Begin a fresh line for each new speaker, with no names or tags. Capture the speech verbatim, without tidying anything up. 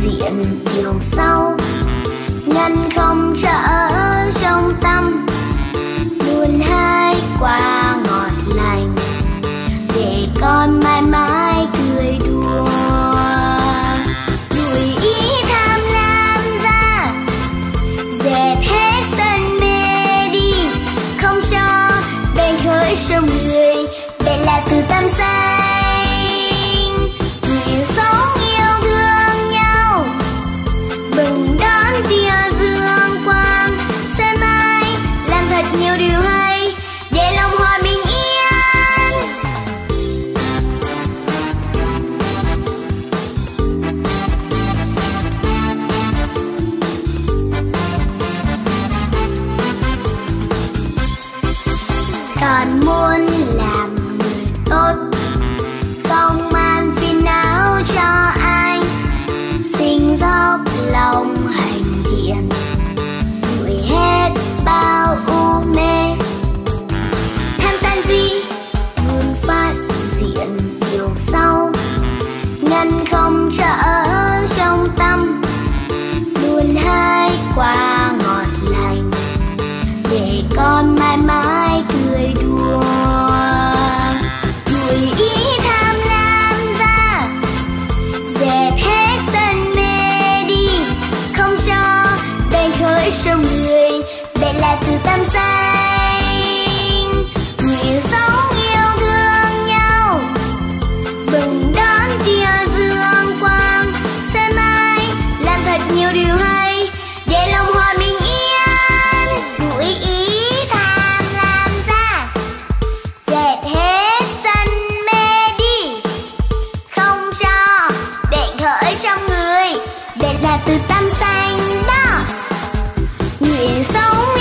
diện điều sâu, ngăn không trở trong tâm, luôn hai quả ngọt lành để con mãi mãi cười đùa. Đuổi ý tham lam ra, dẹp hết sân mê đi, không cho bèn khởi trong người, bèn là từ tâm xanh. Người sống yêu thương nhau, bừng đón tia dương quang, sẽ mãi làm thật nhiều điều hay để lòng hòa bình yên. Còn muốn làm người tốt, không mang phiền não cho ai, sinh dốc lòng hành thiện, đuổi hết bao u mê. Tham sân si luôn phát diện điều sâu, ngăn không trở trong tâm, luôn hai quả ngọt lành để con mãi mãi cười đùa. Đuổi ý tham lam ra, dẹp hết sân mê đi, không cho bèn khởi trong người, bèn là từ tâm xanh. Người sống yêu thương nhau, bừng đón tia dương quang, sẽ mãi làm thật nhiều điều hay để lòng hòa bình yên. Đuổi ý tham lam ra, dẹp hết sân mê đi, không cho bèn khởi trong người, bèn là từ tâm xanh đó. Nguyện sống